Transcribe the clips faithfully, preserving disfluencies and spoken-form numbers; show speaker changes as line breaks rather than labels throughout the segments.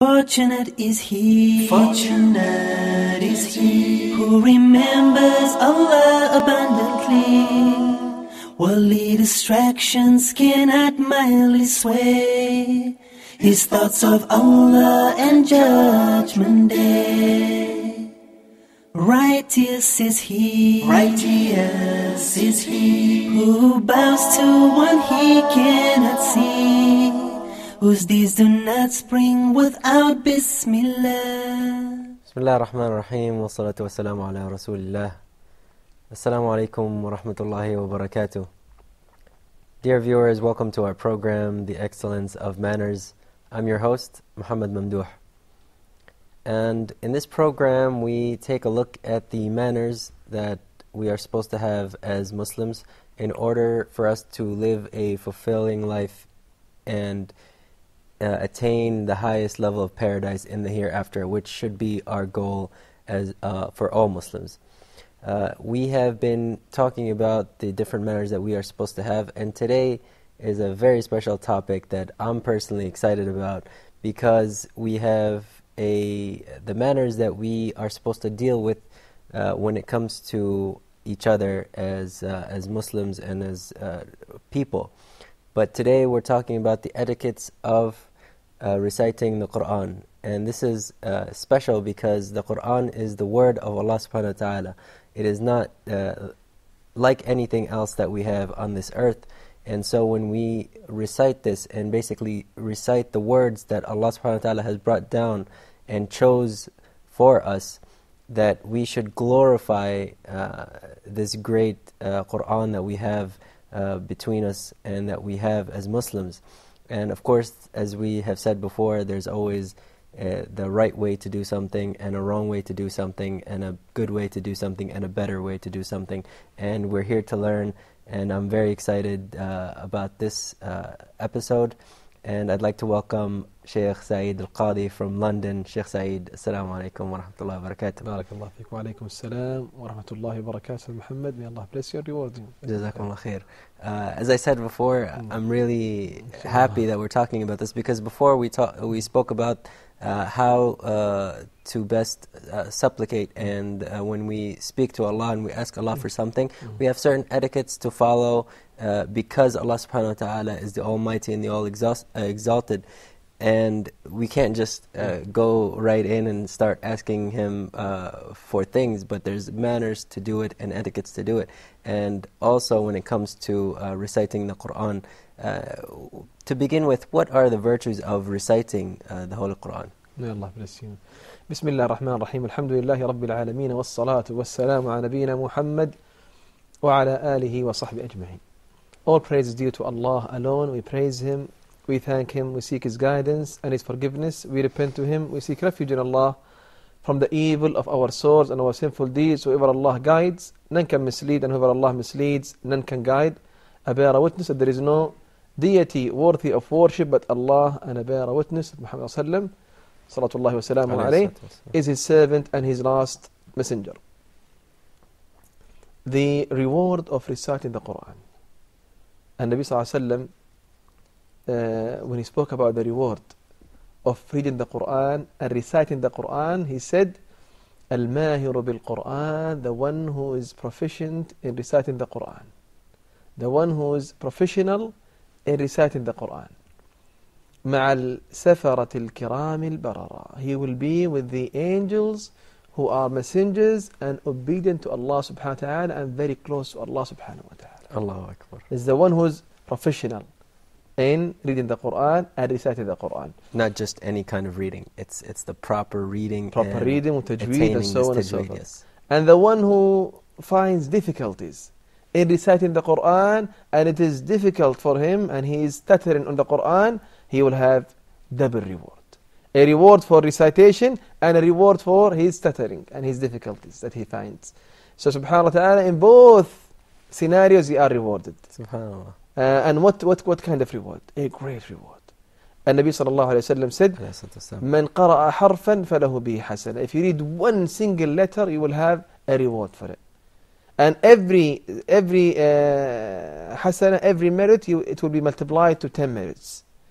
Fortunate is he, fortunate is he who remembers Allah abundantly, worldly distractions cannot mildly sway his thoughts of Allah and Judgment Day. Righteous is he, righteous is he who bows to one he cannot see, whose deeds do not spring without Bismillah.
Bismillah ar-Rahman ar-Rahim wa salatu wa salamu ala Rasulillah. Assalamu alaikum wa rahmatullahi wa barakatuh. Dear viewers, welcome to our program, The Excellence of Manners. I'm your host, Muhammad Mamdouh. And in this program, we take a look at the manners that we are supposed to have as Muslims in order for us to live a fulfilling life and uh, attain the highest level of paradise in the hereafter, which should be our goal as uh, for all Muslims. Uh, we have been talking about the different manners that we are supposed to have, and today is a very special topic that I'm personally excited about, because we have a the manners that we are supposed to deal with uh, when it comes to each other as uh, as Muslims and as uh, people. But today we're talking about the etiquettes of uh, reciting the Qur'an, and this is uh, special because the Qur'an is the word of Allah subhanahu wa ta'ala. It is not uh, like anything else that we have on this earth. And so when we recite this and basically recite the words that Allah subhanahu wa ta'ala has brought down and chose for us, that we should glorify uh, this great uh, Qur'an that we have uh, between us and that we have as Muslims. And of course, as we have said before, there's always uh, the right way to do something and a wrong way to do something and a good way to do something and a better way to do something. And we're here to learn. And I'm very excited uh, about this uh, episode. And I'd like to welcome Sheikh Saeed El-Gadi from London. Sheikh Saeed, Assalamu alaikum wa rahmatullahi wa barakatuh.
Barakallahu feek wa alaikum assalam wa rahmatullahi wa barakatuh. Muhammad, may Allah bless you and reward you.
Jazakumullah khair. Uh, as I said before, I'm really happy that we're talking about this, because before we talk, we spoke about uh, how uh, to best uh, supplicate, and uh, when we speak to Allah and we ask Allah for something, mm-hmm. we have certain etiquettes to follow uh, because Allah subhanahu wa ta'ala is the Almighty and the All exhaust, uh, Exalted, and we can't just uh, go right in and start asking Him uh, for things, but there's manners to do it and etiquettes to do it. And also when it comes to uh, reciting the Qur'an, uh, to begin with, what are the virtues of reciting uh, the Holy Qur'an?
May Allah bless you. Bismillah ar-Rahman ar-Rahim. Alhamdulillahi Rabbil Alameen. Wassalatu wassalamu ala nabiyyina Muhammad wa ala alihi wa sahbihi ajma'in. All praise is due to Allah alone. We praise Him, we thank Him, we seek His guidance and His forgiveness. We repent to Him, we seek refuge in Allah from the evil of our souls and our sinful deeds. Whoever Allah guides, none can mislead, and whoever Allah misleads, none can guide. I bear a witness that there is no deity worthy of worship but Allah, and I bear a witness that Muhammad sallallahu salatullahi wa salamu alayhi is His servant and His last messenger. The reward of reciting the Qur'an. And Nabi sallallahu alayhi uh, when he spoke about the reward of reading the Qur'an and reciting the Qur'an, he said, Al-Mahiru bil-Qur'an, the one who is proficient in reciting the Qur'an. The one who is professional in reciting the Qur'an. مع السفرة الكرام البررة. He will be with the angels who are messengers and obedient to Allah subhanahu wa ta'ala and very close to Allah subhanahu wa ta'ala.
Allahu Akbar.
Is the one who is professional in reading the Qur'an and reciting the Qur'an.
Not just any kind of reading. It's it's the proper reading.
Proper
and
reading, tajweed, and so on and so forth.
Yes.
And the one who finds difficulties in reciting the Qur'an, and it is difficult for him, and he is stuttering on the Qur'an, he will have double reward. A reward for recitation and a reward for his stuttering and his difficulties that he finds. So subhanAllah ta'ala, in both scenarios he are rewarded.
Subhanallah.
Uh, and what, what, what kind of reward? A great reward. And Nabi sallallahu alayhi wa sallam said, "Man qara'a harfan falahu bihi hasana." If you read one single letter, you will have a reward for it. And every every uh, hasana, every merit, you, it will be multiplied to ten merits.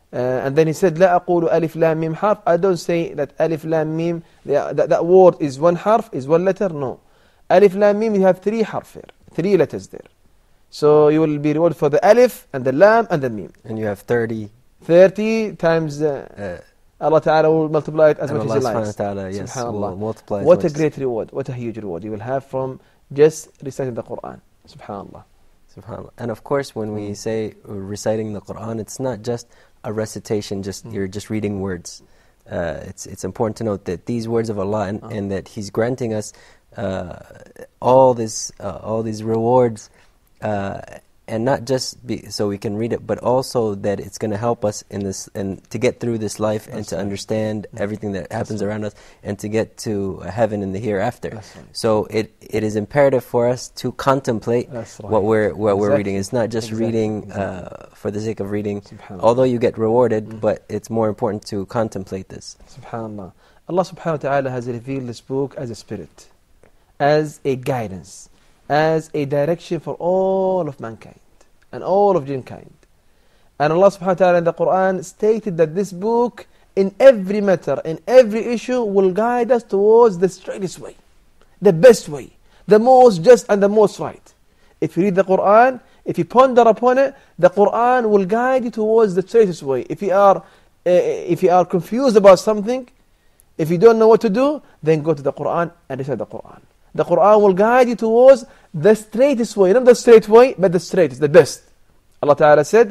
Uh, and then he said, لا أقول ألف لام ميم حرف. I don't say that ألف لام ميم, that, that word is one harf, is one letter. No. ألف لام ميم, you have three harf here, three letters there. So you will be rewarded for the alif and the lam and the mim.
And you have thirty.
thirty times uh, uh, Allah Ta'ala will multiply it as much
Allah
as He likes.
Ta'ala, yes, will multiply
what a
much.
great reward, what a huge reward you will have from just reciting the Qur'an. Subhanallah.
Subhanallah. And of course, when we say reciting the Qur'an, it's not just a recitation, just mm. you're just reading words. Uh, it's it's important to note that these words of Allah and, oh. and that He's granting us uh, all this uh, all these rewards, uh, and not just be, so we can read it, but also that it's going to help us in this and to get through this life That's and to right. understand mm. everything that happens right. around us, and to get to heaven in the hereafter. Right. So it it is imperative for us to contemplate right. what we're what exactly. we're reading. It's not just exactly. reading exactly. Uh, for the sake of reading, although you get rewarded, mm. but it's more important to contemplate this.
Subhanallah. Allah subhanahu wa ta'ala has revealed this book as a spirit, as a guidance, as a direction for all of mankind and all of mankind. And Allah subhanahu wa ta'ala in the Qur'an stated that this book, in every matter, in every issue, will guide us towards the straightest way, the best way, the most just and the most right. If you read the Qur'an, if you ponder upon it, the Qur'an will guide you towards the straightest way. If you are, uh, if you are confused about something, if you don't know what to do, then go to the Qur'an and recite the Qur'an. The Qur'an will guide you towards the straightest way, not the straight way, but the straightest, the best. Allah Ta'ala said,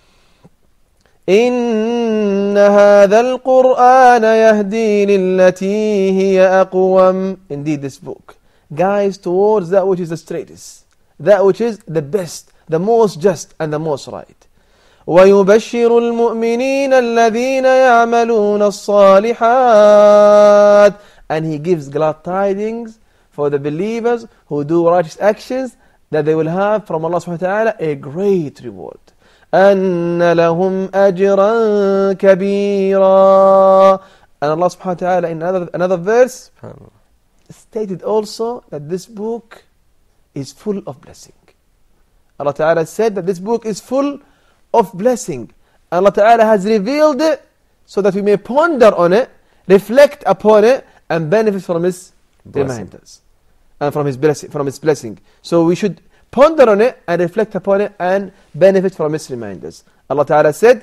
إِنَّ هَذَا الْقُرْآنَ يَهْدِي لِلَّتِي هِيَ أَقْوَمُ. Indeed, this book guides towards that which is the straightest, that which is the best, the most just and the most right. وَيُبَشِّرُ الْمُؤْمِنِينَ الَّذِينَ يَعْمَلُونَ الصَّالِحَاتِ. And He gives glad tidings for the believers who do righteous actions, that they will have from Allah subhanahu wa ta'ala a great reward. أَنَّ لَهُمْ أَجْرًا كَبِيرًا. And Allah subhanahu wa ta'ala in another, another verse stated also that this book is full of blessing. Allah Ta'ala said that this book is full of blessing. Allah Ta'ala has revealed it so that we may ponder on it, reflect upon it, and benefit from His reminders and from His blessing. From His blessing. So we should ponder on it and reflect upon it and benefit from His reminders. Allah Ta'ala said,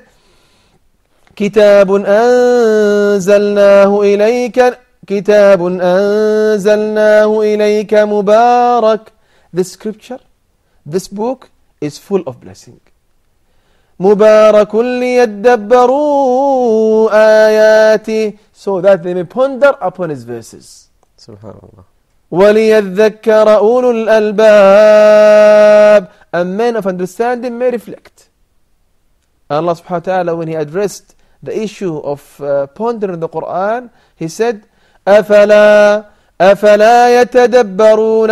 كِتَابٌ أَنزَلْنَاهُ إِلَيْكَ كِتَابٌ أَنزَلْنَاهُ إِلَيْكَ مُبَارَكٌ. This scripture, this book is full of blessing. مُبَارَكٌ لِيَدَّبَّرُوا آيَاتِهِ. So that they may ponder upon His verses.
Subhanallah.
وَلِيَذَّكَّرَ أُولُو الْأَلْبَابِ. And men of understanding may reflect. Allah subhanahu wa ta'ala, when He addressed the issue of uh, pondering the Qur'an, He said, أَفَلَا أَفَلَا يَتَدَبَّرُونَ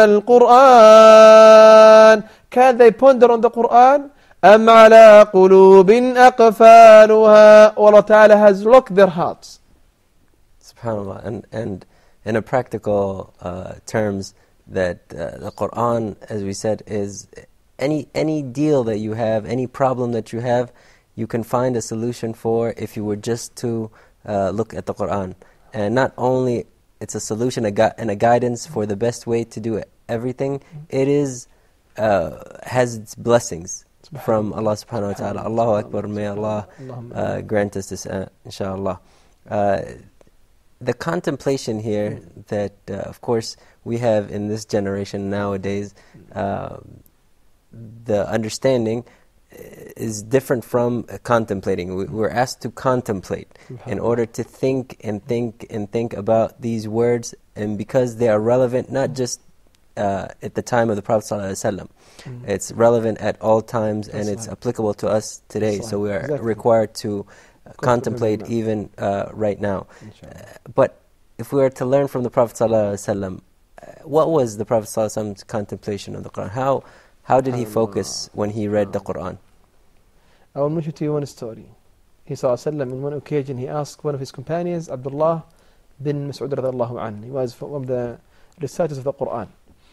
الْقُرْآنَ. Can they ponder on the Qur'an? أَمْ عَلَىٰ قُلُوبٍ أَقْفَالُهَا. Allah Ta'ala has locked their hearts.
SubhanAllah. And, and in a practical uh, terms, that uh, the Qur'an, as we said, is any any deal that you have, any problem that you have, you can find a solution for if you were just to uh, look at the Qur'an. And not only it's a solution a gu- and a guidance for the best way to do everything, it is uh, has its blessings from Allah subhanahu wa ta'ala. Allahu Akbar, may Allah uh, grant us this, uh, inshaAllah. Uh, the contemplation here that, uh, of course, we have in this generation nowadays, uh, the understanding is different from contemplating. We're asked to contemplate in order to think and think and think about these words, and because they are relevant not just uh, at the time of the Prophet ﷺ. Mm. It's relevant at all times. That's and it's right. applicable to us today. That's so we are exactly. required to uh, contemplate even uh, right now. Uh, but if we were to learn from the Prophet ﷺ, uh, what was the Prophet ﷺ's contemplation of the Qur'an? How how did he focus when he read the Qur'an?
I will mention to you one story. He ﷺ, in one occasion, he asked one of his companions, Abdullah bin Mas'ud radiyallahu anhu. He was one of the reciters of the Qur'an.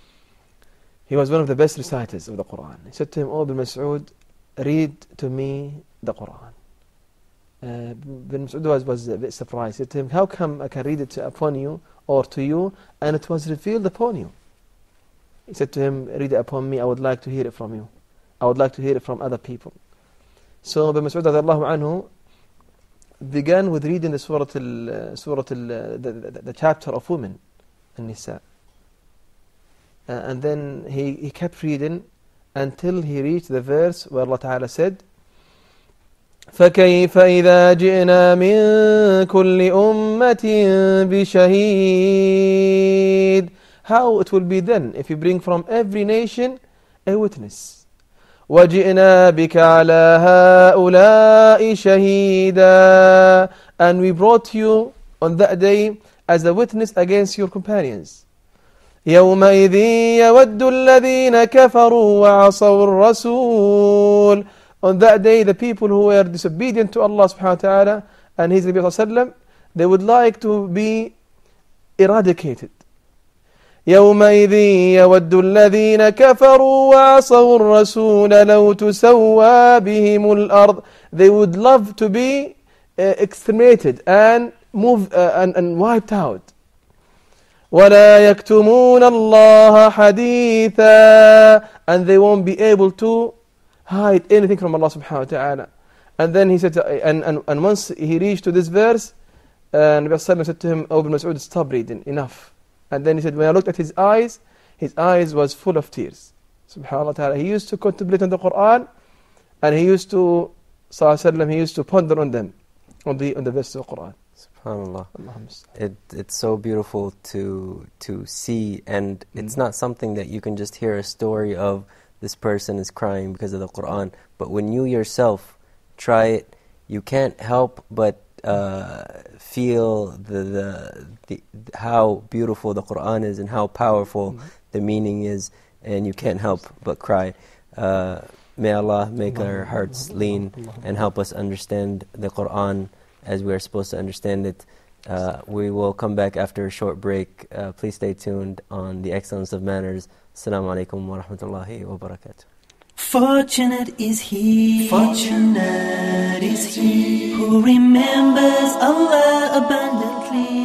He was one of the best reciters of the Qur'an. He said to him, "Oh, bin Mas'ud, read to me the Qur'an." uh, Ibn Mas'ud was, was a bit surprised. He said to him, how come I can read it upon you or to you and it was revealed upon you? He said to him, read it upon me, I would like to hear it from you. I would like to hear it from other people. So Ibn Mas'ud radiallahu anhu began with reading the surah, al, surah al, the, the, the chapter of women, An-Nisa. Uh, and then he, he kept reading until he reached the verse where Allah Ta'ala said, فَكَيْفَ إِذَا جِئْنَا مِن كُلِّ أُمَّةٍ بِشَهِيدٍ. How it will be then if you bring from every nation a witness. وَجِئْنَا بِكَ عَلَى هَؤُلَاءِ شَهِيدًا. And we brought you on that day as a witness against your companions. يَوْمَئِذٍ يَوَدُّ الَّذِينَ كَفَرُوا وَعَصَوُا الرَّسُولَ. On that day, the people who were disobedient to Allah subhanahu wa ta'ala and His Nabi sallallahu alayhi wa sallam, they would like to be eradicated. يَوْمَئِذٍ يَوَدُّ الَّذِينَ كَفَرُوا وَعَصَوُا الرَّسُولَ لَوْ تُسَوَّى بِهِمُ الْأَرْضِ. They would love to be uh, exterminated and moved uh, and, and wiped out. وَلَا يَكْتُمُونَ اللَّهَ حَدِيثًا. And they won't be able to hide anything from Allah subhanahu wa ta'ala. And then he said, to, and, and, and once he reached to this verse, uh, Nabi sallallahu alayhi wa sallam said to him, "O Ibn Mas'ud, stop reading, enough." And then he said, when I looked at his eyes, his eyes was full of tears. Subhanallah ta'ala. He used to contemplate on the Qur'an, and he used to, sallallahu alayhi wa sallam, he used to ponder on them, on the, on the verses of the Qur'an.
SubhanAllah. It, it's so beautiful to to see, and mm. it's not something that you can just hear a story of this person is crying because of the Qur'an. But when you yourself try it, you can't help but uh, feel the, the, the how beautiful the Qur'an is and how powerful mm. the meaning is, and you can't help but cry. Uh, may Allah make our hearts lean and help us understand the Qur'an as we are supposed to understand it. Uh, we will come back after a short break. Uh, please stay tuned on The Excellence of Manners. Assalamu alaikum wa rahmatullahi wa barakatuh.
Fortunate is he, fortunate is he who remembers Allah abundantly.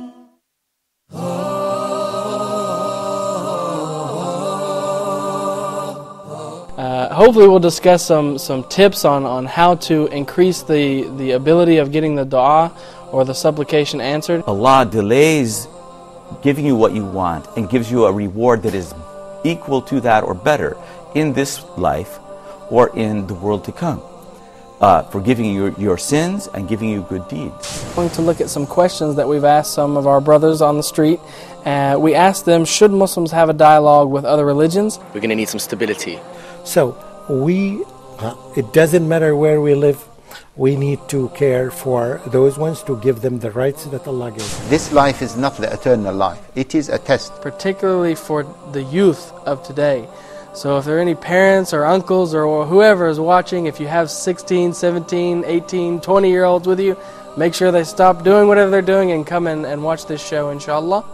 Uh, hopefully we'll discuss some, some tips on, on how to increase the, the ability of getting the dua or the supplication answered.
Allah delays giving you what you want and gives you a reward that is equal to that or better in this life or in the world to come, uh, forgiving you your, your sins and giving you good deeds.
I'm going to look at some questions that we've asked some of our brothers on the street. Uh, we asked them, should Muslims have a dialogue with other religions?
We're going to need some stability.
So we, uh, it doesn't matter where we live, we need to care for those ones, to give them the rights that Allah gives.
This life is not the eternal life. It is a test.
Particularly for the youth of today. So if there are any parents or uncles or whoever is watching, if you have sixteen, seventeen, eighteen, twenty year olds with you, make sure they stop doing whatever they're doing and come in and watch this show, inshallah.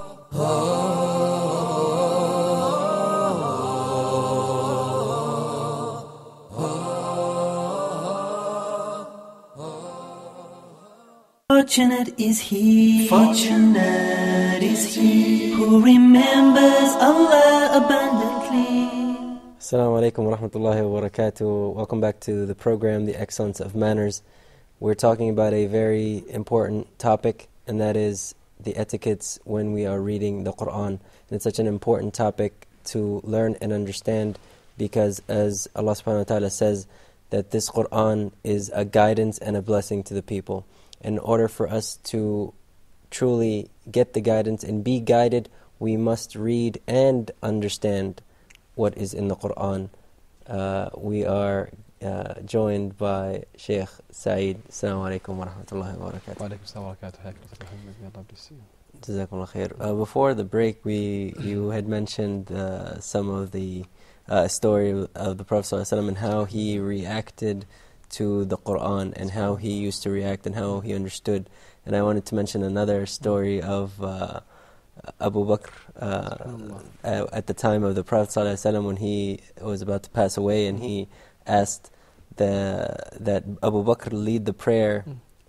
Fortunate is he, fortunate is he who remembers Allah abundantly.
Assalamu alaikum wa rahmatullahi wa barakatuh. Welcome back to the program, The Excellence of Manners. We're talking about a very important topic, and that is the etiquettes when we are reading the Qur'an. And it's such an important topic to learn and understand, because as Allah subhanahu wa ta'ala says, that this Qur'an is a guidance and a blessing to the people. In order for us to truly get the guidance and be guided, we must read and understand what is in the Qur'an. Uh, we are uh, joined by Sheikh Saeed. Assalamu alaikum wa rahmatullahi wa barakatuh.
Wa alaikum assalam wa barakatuh.
Jazakumullah khair. Uh, before the break, we you had mentioned uh, some of the uh, story of, of the Prophet ﷺ and how he reacted to the Qur'an and how he used to react and how he understood. And I wanted to mention another story of uh, Abu Bakr uh, at the time of the Prophet ﷺ when he was about to pass away, and he asked the, that Abu Bakr lead the prayer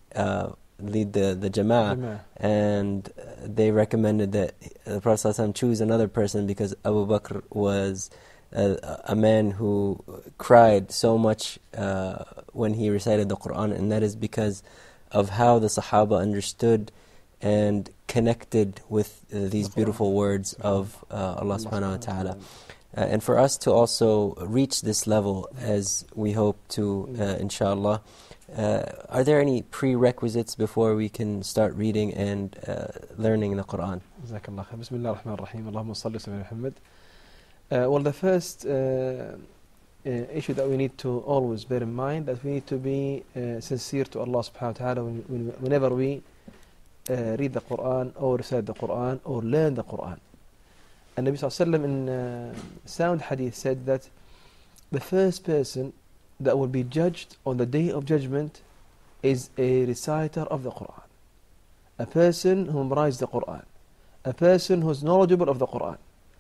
uh, lead the, the jama'ah,
Jama'ah.
and they recommended that the Prophet ﷺ choose another person because Abu Bakr was a, a man who cried so much uh, when he recited the Qur'an, and that is because of how the Sahaba understood and connected with uh, these beautiful words of uh, Allah subhanahu wa ta'ala. Uh, and for us to also reach this level, as we hope to, uh, inshallah, uh, are there any prerequisites before we can start reading and uh, learning the Qur'an?
Jazakallah khair. Bismillah ar-Rahman ar-Rahim. Allahumma salli ala Muhammad. Uh, well, the first uh, uh, issue that we need to always bear in mind, that we need to be uh, sincere to Allah subhanahu wa ta'ala when, when, whenever we uh, read the Qur'an or recite the Qur'an or learn the Qur'an. And Nabi sallallahu alayhi wa sallam in uh, sound hadith said that the first person that will be judged on the day of judgment is a reciter of the Qur'an, a person who memorizes the Qur'an, a person who is knowledgeable of the Qur'an.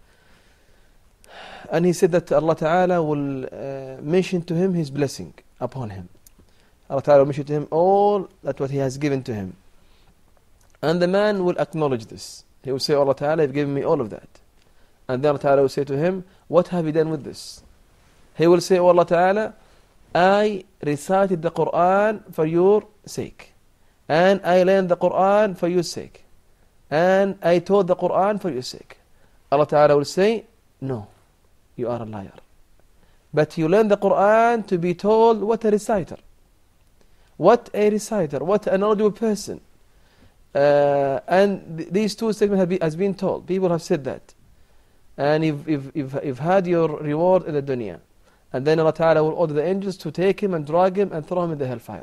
And he said that Allah Ta'ala will uh, mention to him His blessing upon him. Allah Ta'ala will mention to him all that what He has given to him. And the man will acknowledge this. He will say, Allah Ta'ala, you've given me all of that. And then Allah Ta'ala will say to him, what have you done with this? He will say, oh Allah Ta'ala, I recited the Qur'an for your sake. And I learned the Qur'an for your sake. And I taught the Qur'an for your sake. Allah Ta'ala will say, no, you are a liar. But you learned the Qur'an to be told what a reciter. What a reciter, what a knowledgeable person. Uh, and th these two statements have been, has been told. People have said that. And you've, you've, you've, you've had your reward in the dunya. And then Allah Ta'ala will order the angels to take him and drag him and throw him in the hellfire.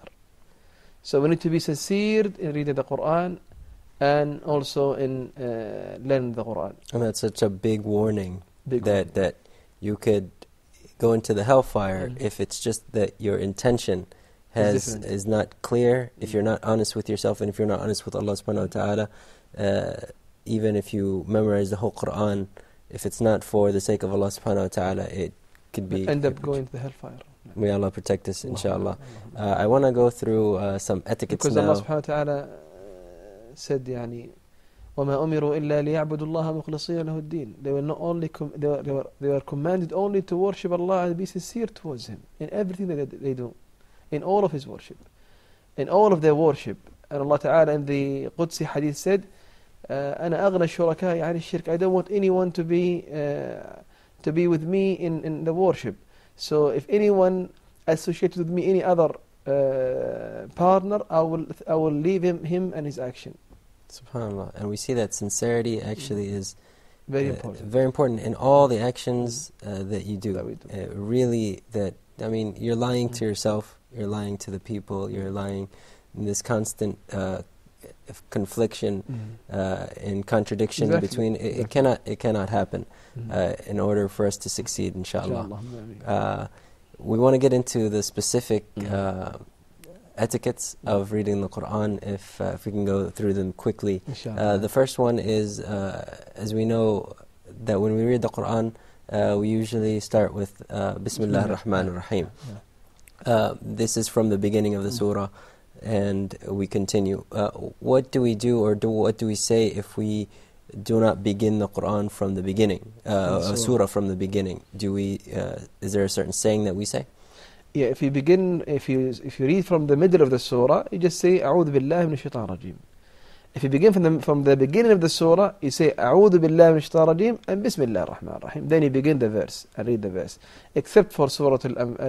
So we need to be sincere in reading the Qur'an and also in uh, learning the Qur'an.
And that's such a big warning
Big
that,
warning.
that you could go into the hellfire
Mm.
if it's just that your intention has
different.
is not clear, if you're not honest with yourself, and if you're not honest with Allah subhanahu wa ta'ala. Uh, even if you memorize the whole Qur'an, if it's not for the sake of Allah subhanahu wa ta'ala, it could be
End up going to the hellfire.
May Allah protect us, inshallah. Uh, I want to go through uh, some etiquettes
Because
now.
Allah subhanahu wa ta'ala uh, said, يعني, وَمَا أُمِرُوا إِلَّا لِيَعْبُدُوا اللَّهَ مُخْلِصِينَ لَهُ الدِّينَ. They were not only com they, were, they, were, they were commanded only to worship Allah and be sincere towards Him in everything that they, they do, in all of His worship, in all of their worship. And Allah Ta'ala in the Qudsi hadith said, أَنَا أَغْنَى الشُّرَكَاءِ عَنِ الشِّرْكِ. I don't want anyone to be uh, to be with me in, in the worship. So if anyone associated with me any other uh, partner, I will I will leave him him and his action.
SubhanAllah. And we see that sincerity actually is
Very
uh,
important.
very important in all the actions uh, that you do.
That we do.
Uh, really, that, I mean, you're lying to yourself, you're lying to the people, you're lying in this constant uh, confliction uh, and contradiction
Exactly.
between. It,
Exactly.
it cannot it cannot happen
Mhm.
uh, in order for us to succeed, inshallah.
Inshallah.
Uh, we want to get into the specific uh, etiquettes of reading the Qur'an, if, uh, if we can go through them quickly.
Inshallah.
Uh, the first one is, uh, as we know, that when we read the Qur'an, uh, we usually start with uh, Bismillah ar-Rahman ar-Rahim. Uh, this is from the beginning of the surah, and we continue. Uh, what do we do, or do what do we say if we do not begin the Qur'an from the beginning, uh, a surah from the beginning? Do we? Uh, is there a certain saying that we say?
Yeah, if you begin, if you if you read from the middle of the surah, you just say أعوذ بالله من الشيطان الرجيم. If you begin from the from the beginning of the surah, you say أعوذ بالله من الشيطان الرجيم and بسم الله الرحمن الرحيم. Then you begin the verse and read the verse. Except for Surah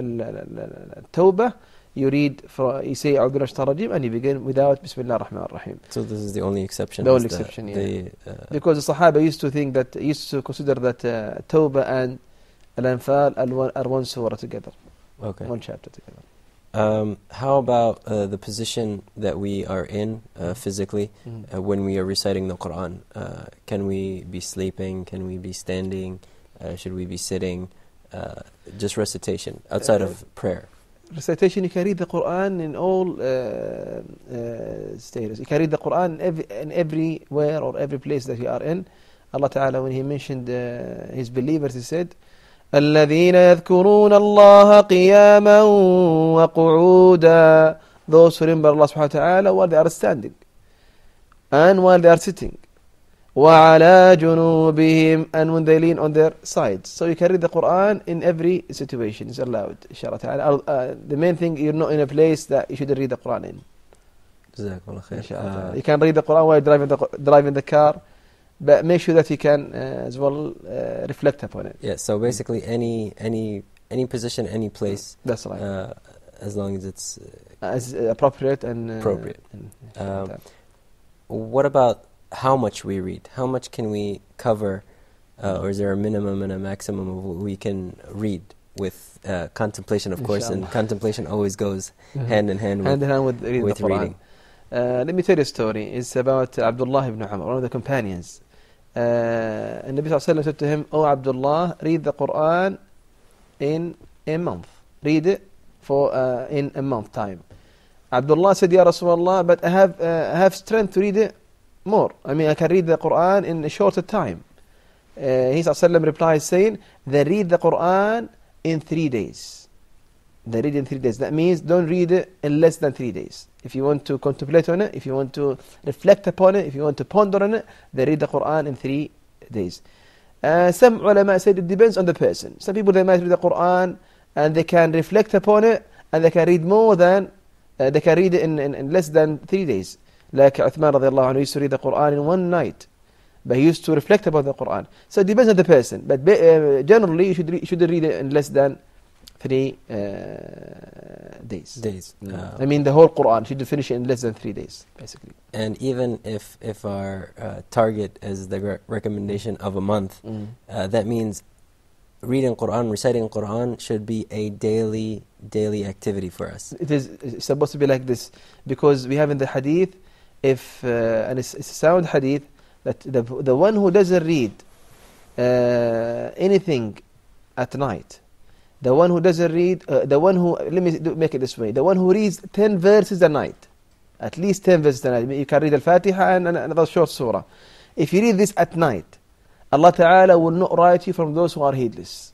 Al-Tawbah, you read, for, you say أعوذ بالله من الشيطان الرجيم and you begin without بسم الله الرحمن الرحيم.
So this is the only exception.
The only
is
exception, yeah.
the, uh,
Because the Sahaba used to think that, used to consider that uh, Tawbah and Al-Anfal are one, are one surah together,
okay.
one chapter together.
Um, how about uh, the position that we are in uh, physically
Mhm.
uh, when we are reciting the Qur'an? Uh, can we be sleeping? Can we be standing? Uh, should we be sitting? Uh, just recitation outside of prayer.
Recitation, you can read the Qur'an in all uh, uh, status. You can read the Qur'an in, every, in everywhere or every place that you are in. Allah Ta'ala, when He mentioned uh, His believers, He said, الذين يذكرون الله قياما وقعودا those who remember Allah subhanahu wa ta'ala while they are standing and while they are sitting. وَعَلَى جُنُوبِهِمْ, and when they lean on their sides. So you can read the Qur'an in every situation. It's allowed, inshallah ta'ala. Uh, the main thing, you're not in a place that you should read the Qur'an in. Uh, you can read the Qur'an while driving the, driving the car, but make sure that you can uh, as well uh, reflect upon it.
Yeah, so basically any any any position, any place.
That's right.
Uh, as long as it's uh,
as appropriate and uh,
appropriate.
And,
um, what about how much we read? How much can we cover, uh, or is there a minimum and a maximum of what we can read with uh, contemplation, of course, and contemplation always goes mm-hmm. hand in hand with,
hand in hand with, reading
with
the Quran.
reading.
Uh, let me tell you a story. It's about Abdullah ibn Umar, one of the companions. Uh, and Nabi sallallahu alayhi wa sallam said to him, "Oh Abdullah, read the Quran in a month. Read it for uh, in a month time." Abdullah said, "Ya Rasulullah, but I have uh, I have strength to read it more. I mean, I can read the Quran in a shorter time." Uh, he sallallahu alayhi wa sallam replied saying, "Then read the Quran in three days. They read in three days. That means don't read it in less than three days. If you want to contemplate on it, if you want to reflect upon it, if you want to ponder on it, they read the Quran in three days. Uh, some ulama said it depends on the person. Some people, they might read the Quran and they can reflect upon it and they can read more than, uh, they can read it in, in, in less than three days. Like Uthman radiallahu anhu used to read the Quran in one night. But he used to reflect about the Quran. So it depends on the person. But uh, generally, you should, re- you should read it in less than three uh, days.
Days.
Yeah.
Uh,
I mean, the whole Quran should finish it in less than three days, basically.
And even if if our uh, target is the re- recommendation of a month,
Mm.
uh, that means reading Quran, reciting Quran should be a daily daily activity for us.
It is it's supposed to be like this because we have in the hadith, if uh, and it's, it's a sound hadith, that the the one who doesn't read uh, anything at night, the one who doesn't read, uh, the one who, let me do, make it this way, the one who reads ten verses a night, at least ten verses a night, you can read Al-Fatiha and another short surah. If you read this at night, Allah Ta'ala will not write you from those who are heedless.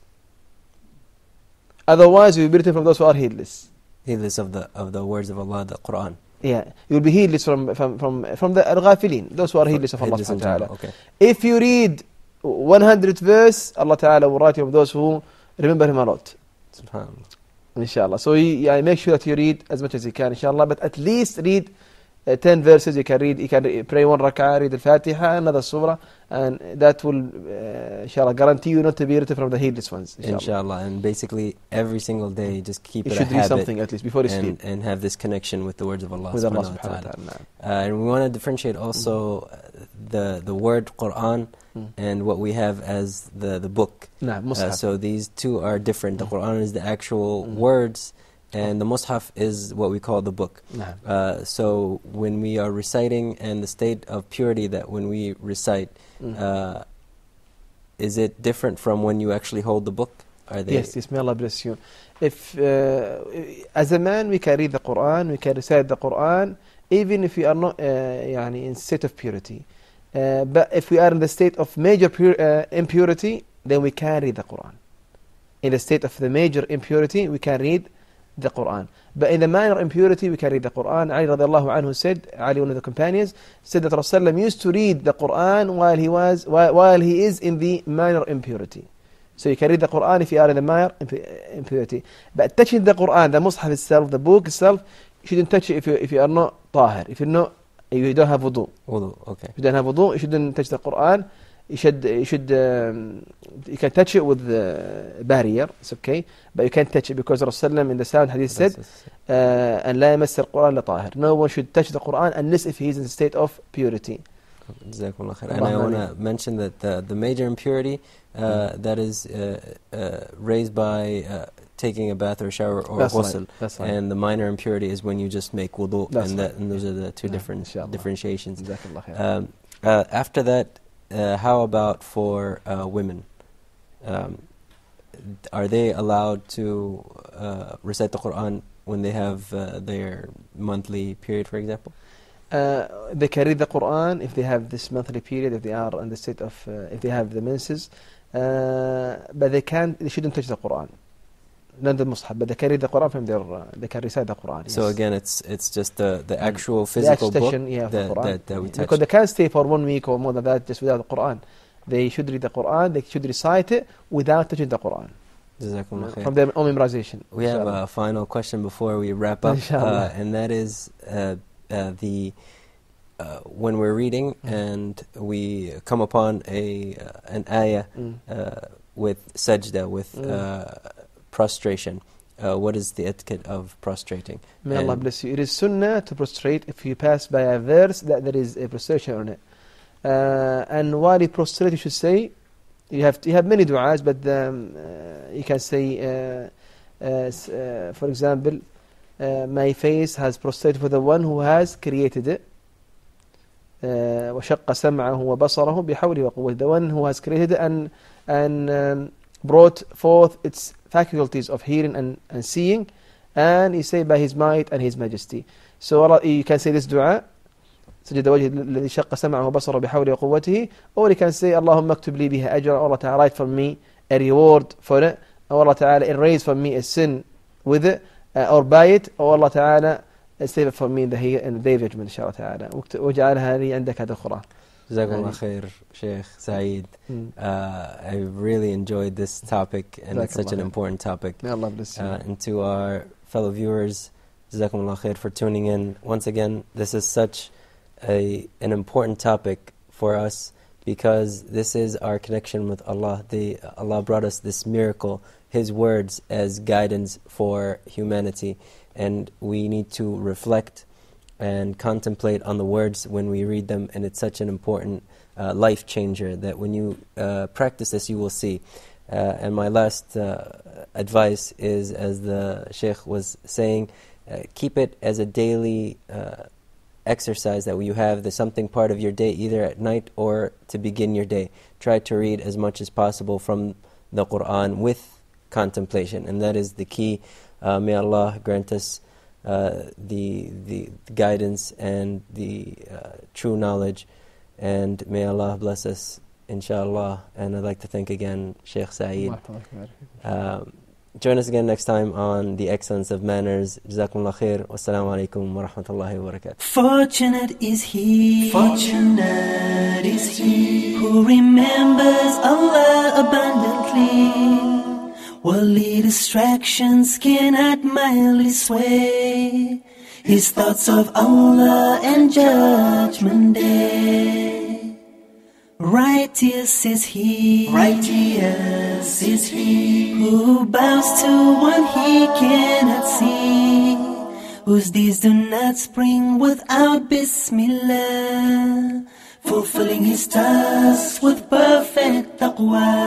Otherwise, you will be written from those who are heedless.
Heedless of the of the words of Allah, the Quran.
Yeah, you will be heedless from from from, from the Al-Ghafilin, those who are heedless of Allah Subhanahu wa Ta'ala.
Okay.
If you read one hundred verse, Allah Ta'ala will write you from those who remember Him a lot.
SubhanAllah.
Inshallah. So yeah, make sure that you read as much as you can, inshallah, but at least read uh, ten verses. You can read, you can re- pray one rak'ah, read Al-Fatiha, another surah, and that will, uh, inshallah, guarantee you not to be written from the heedless ones. Inshallah.
Inshallah. And basically, every single day, just keep
You
it a
should read
habit
something at least before you
and,
sleep.
and have this connection with the words of Allah
With Allah
subhanahu wa
subhanahu wa
ta'ala.
ta'ala.
Uh, and we want to differentiate also uh, the the word Quran
Mm.
and what we have as the, the book.
Nah,
Uh,
Mus'haf.
so these two are different. The
Mm.
Quran is the actual
Mm.
words, and the Mus'haf is what we call the book.
Nah.
Uh, so when we are reciting, and the state of purity that when we recite,
Mm.
uh, is it different from when you actually hold the book? Are they?
Yes, yes, may Allah bless you. If, uh, as a man, we can read the Quran, we can recite the Quran, even if we are not uh, يعني, in state of purity. Uh, but if we are in the state of major pure, uh, impurity, then we can read the Quran. In the state of the major impurity, we can read the Quran. But in the minor impurity, we can read the Quran. Ali radiallahu anhu said, Ali, one of the companions, said that Rasulullah used to read the Quran while he was while, while he is in the minor impurity. So you can read the Quran if you are in the minor impurity. But touching the Quran, the Mus'haf itself, the book itself, you shouldn't touch it if you if you are not tahir, if you're not, you don't have wudu.
Wudu, okay.
If you don't have wudu, you shouldn't touch the Quran. You should, you should, um, you can touch it with the barrier, it's okay, but you can't touch it because Rasulullah in the sound hadith said, uh, "And لا يمس القرآن لطاهر." No one should touch the Quran unless if he is in a state of purity.
Jazakumullah khair. And I want to mention that the, the major impurity uh, mm. that is uh, uh, raised by uh, taking a bath or shower or
That's
ghusl,
right. That's right.
and the minor impurity is when you just make wudu,
That's
and,
right.
that, and those are the two
Yeah,
different
inshallah.
differentiations.
Jazakallah khair.
Um, uh, after that, uh, how about for uh, women? Um, are they allowed to uh, recite the Quran when they have uh, their monthly period, for example?
Uh, they can read the Quran if they have this monthly period, if they are in the state of, uh, if they have the menses, uh, but they can't, they shouldn't touch the Quran. learn the Mus'haf, but they can read the Quran from their, uh, they can recite the Quran. Yes.
So again, it's it's just the, the actual physical
the
book
yeah,
that,
Quran.
that, that we touch.
Because they can't stay for one week or more than that just without the Quran. They should read the Quran, they should recite it without touching the Quran.
Jazakumullah khair.
From their own memorization.
We have a final question before we wrap up, uh, and that is uh, uh, the uh, when we're reading mm. and we come upon a uh, an ayah mm. uh, with sajda, with mm. uh, prostration. Uh, what is the etiquette of prostrating?
May and Allah bless you. It is sunnah to prostrate if you pass by a verse that there is a prostration on it. Uh, and while you prostrate, you should say, you have you have many du'as, but um, uh, you can say, uh, uh, uh, for example, uh, my face has prostrated for the one who has created it. وَشَقَّ سَمْعَهُ وَبَصَرَهُ بِحَوْلِهِ وَقُوَّتِهِ. The one who has created it and, and um, brought forth its faculties of hearing and, and seeing, and you say by his might and his majesty. So Allah, you can say this dua, سجد وجه الذي شق سمعه وبصره بحوله وقوته, or you can say اللهم اكتب لي بها أجرا, Allah Ta'ala write for me a reward for it, or Allah Ta'ala erase for me a sin with it, uh, or by it, or Allah Ta'ala save it for me in the, in the day of judgment, inshallah Ta'ala. وجعلها لي عندك هذا القرآن.
Jazakumullah khair, Sheikh Saeed. Mm. Uh, I really enjoyed this topic, and it's such an important topic.
May Allah bless you.
Uh, and to our fellow viewers, Jazakumullah khair for tuning in. Once again, this is such a an important topic for us because this is our connection with Allah. The, Allah brought us this miracle, His words as guidance for humanity, and we need to reflect and contemplate on the words when we read them, and it's such an important uh, life changer that when you uh, practice this you will see. Uh, and my last uh, advice is, as the Sheikh was saying, uh, keep it as a daily uh, exercise that you have, the something part of your day, either at night or to begin your day. Try to read as much as possible from the Qur'an with contemplation, and that is the key. Uh, may Allah grant us Uh, the the guidance and the uh, true knowledge, and may Allah bless us, inshallah. And I'd like to thank again Sheikh Saeed. Um, join us again next time on The Excellence of Manners. Jazakumullah khair. Wassalamu alaikum wa rahmatullahi wa barakatuh.
Fortunate is he, fortunate is he who remembers Allah abundantly. Worldly distractions cannot mildly sway his thoughts of Allah and Judgment Day. Righteous is he, righteous is he who bows to one he cannot see, whose deeds do not spring without Bismillah, fulfilling his task with perfect taqwa.